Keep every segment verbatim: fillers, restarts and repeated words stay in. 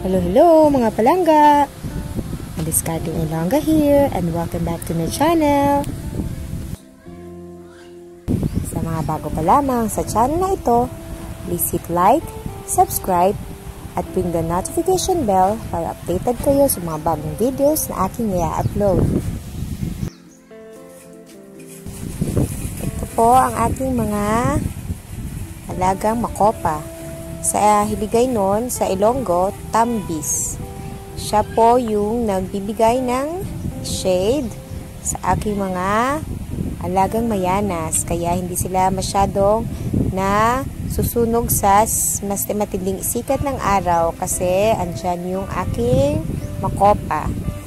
Hello, hello mga palangga! Discarding Ilongga here and welcome back to my channel. Sa mga bago pa lamang sa channel na ito, please hit like, subscribe, at ring the notification bell para updated kayo sa mga bagong videos na aking i-upload. Ito po ang aking mga alagang makopa. Sa Hiligaynon, sa Ilonggo, Tambis. Siya po yung nagbibigay ng shade sa aking mga alagang mayanas. Kaya hindi sila masyadong na susunog sa mas matinding sikat ng araw kasi andyan yung aking makopa.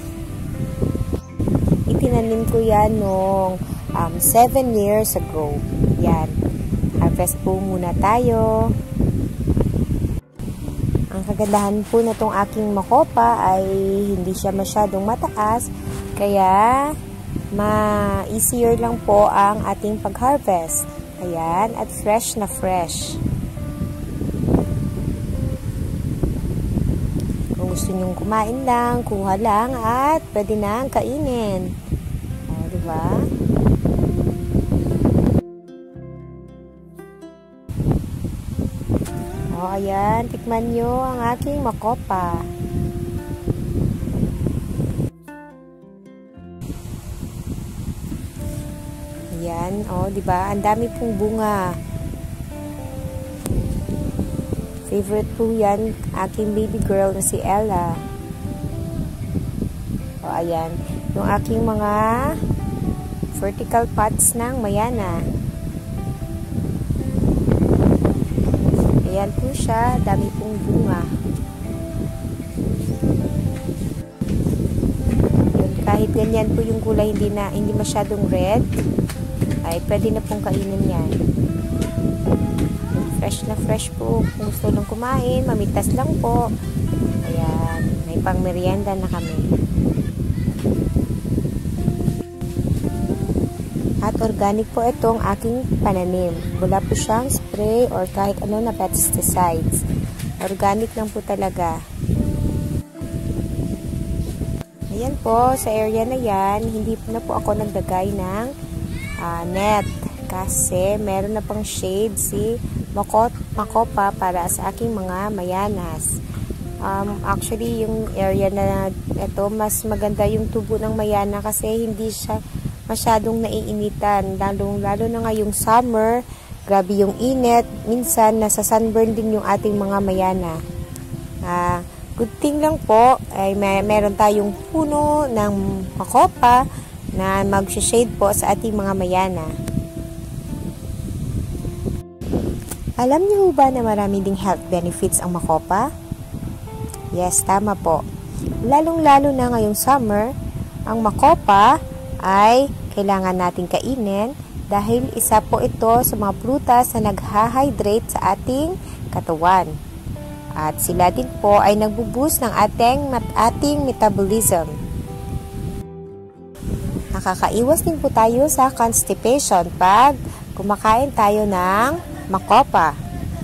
Itinanim ko yan nung um, seven years ago. Yan. Harvest po muna tayo. Ang kagandahan po na itong aking makopa ay hindi siya masyadong mataas, kaya ma-easier lang po ang ating pag-harvest. Ayan, at fresh na fresh. Kung gusto nyong kumain lang, kuha lang at pwede nang kainin. O, diba? O, ayan, tikman nyo ang aking makopa. Ayan, o, diba? Ang dami pong bunga. Favorite po yan, aking baby girl na si Ella. O, ayan. Yung aking mga vertical pots ng mayana. Ayan po siya, dami pong bunga. Yun, kahit ganyan po yung kulay, hindi na hindi masyadong red, ay pwede na pong kainin yan. Fresh na fresh po. Kung gusto lang kumain, mamitas lang po. Ayan, may pang merienda na kami. At organic po itong aking pananim. Wala po siyang spray or kahit ano na pesticides. Organic lang po talaga. Ayan po, sa area na yan, hindi po na po ako nagdagay ng uh, net. Kasi meron na pang shade si Makot, Makopa para sa aking mga mayanas. Um, actually, yung area na ito, mas maganda yung tubo ng mayana kasi hindi siya masyadong naiinitan, lalo, lalo na ngayong summer, grabe yung init, minsan nasa sunburn din yung ating mga mayana. Uh, good thing lang po, ay may, meron tayong puno ng makopa na mag-shade po sa ating mga mayana. Alam niyo ba na marami ding health benefits ang makopa? Yes, tama po. Lalong-lalo na ngayong summer, ang makopa ay kailangan nating kainin dahil isa po ito sa mga prutas na nagha-hydrate sa ating katawan. At sila din po ay nagbo-boost ng ating, ating metabolism. Nakakaiwas din po tayo sa constipation pag kumakain tayo ng makopa.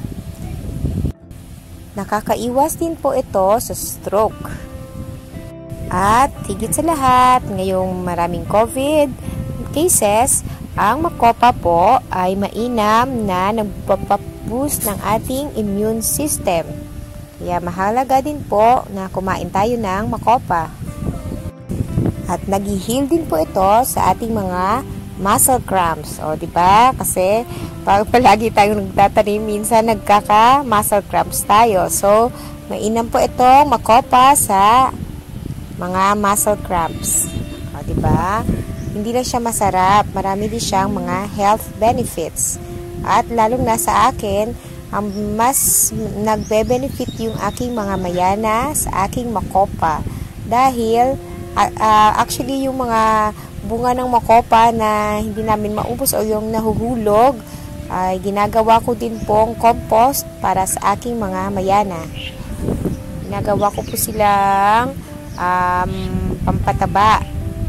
Nakakaiwas din po ito sa stroke. At higit sa lahat, ngayong maraming COVID cases, ang makopa po ay mainam na nagpapaboost ng ating immune system. Kaya mahalaga din po na kumain tayo ng makopa. At nag-heal din po ito sa ating mga muscle cramps. O, diba? Kasi pag palagi tayong nagtatanim, minsan nagkaka-muscle cramps tayo. So, mainam po itong makopa sa mga muscle cramps. O, diba? Hindi lang siya masarap. Marami din siyang mga health benefits. At lalong na sa akin, ang mas nagbe-benefit yung aking mga mayana sa aking makopa. Dahil, uh, uh, actually, yung mga bunga ng makopa na hindi namin maubos o yung nahuhulog, ay ginagawa ko din pong compost para sa aking mga mayana. Ginagawa ko po silang Um, pampataba.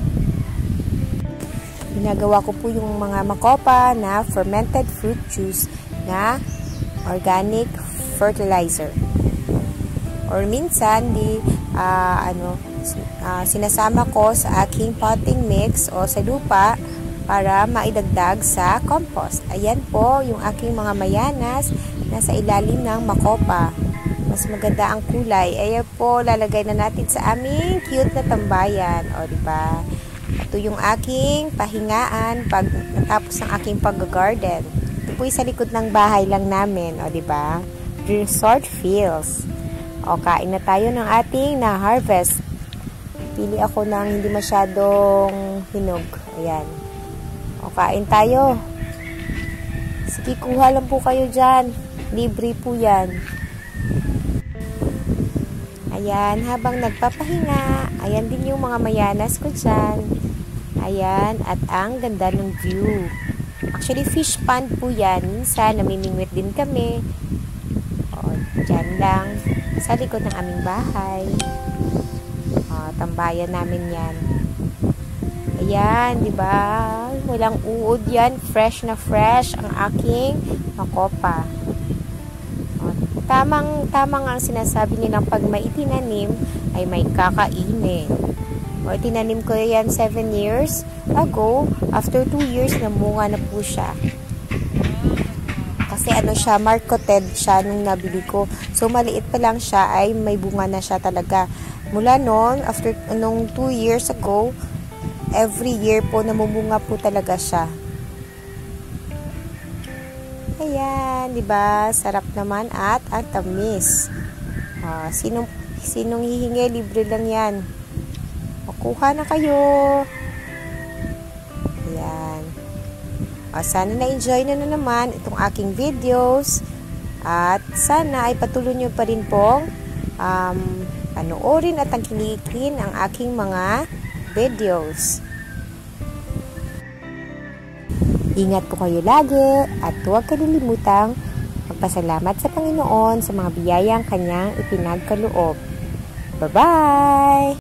Ginagawa ko po yung mga makopa na fermented fruit juice na organic fertilizer. or minsan di uh, ano uh, sinasama ko sa aking potting mix o sa lupa para maidagdag sa compost. Ayan po yung aking mga mayanas nasa ilalim ng makopa. Mas maganda ang kulay. Ayan po, lalagay na natin sa aming cute na tambayan. O, diba? Ito yung aking pahingaan pag natapos ng aking pag-garden. Ito po yung sa likod ng bahay lang namin. O, diba? Resort feels. O, kain na tayo ng ating na-harvest. Pili ako ng hindi masyadong hinog. Ayan. O, kain tayo. Sige, kuha lang po kayo dyan. Libre po yan. Ayan, habang nagpapahinga, ayan din yung mga mayanas ko dyan. Ayan, at ang ganda ng view. Actually, fish pond po yan. Minsan, namimingwit din kami. O, dyan lang. Sa likod ng aming bahay. O, tambayan namin yan. Ayan, di ba? Walang uod yan. Fresh na fresh ang aking makopa. O, tamang, tamang ang sinasabi nilang pag may itinanim, ay may kakainin. O, itinanim ko yan seven years ago. After two years, namunga na po siya. Kasi ano siya, marketed siya nung nabili ko. So, maliit pa lang siya, ay may bunga na siya talaga. Mula noon, after, nung two years ago, every year po namumunga po talaga siya. Ayan, 'di ba? Sarap naman at ang tamis. Ah, sinong sinong hihingi, libre lang 'yan. Makuha na kayo. Ayan. Ah, sana na-enjoy na, na naman itong aking videos at sana ay patuloy niyo pa rin pong um, panoorin at tangkilikin ang aking mga videos. Ingat po kayo lagi at huwag kalilimutang magpasalamat sa Panginoon sa mga biyayang kanyang ipinagkaloob. Bye-bye!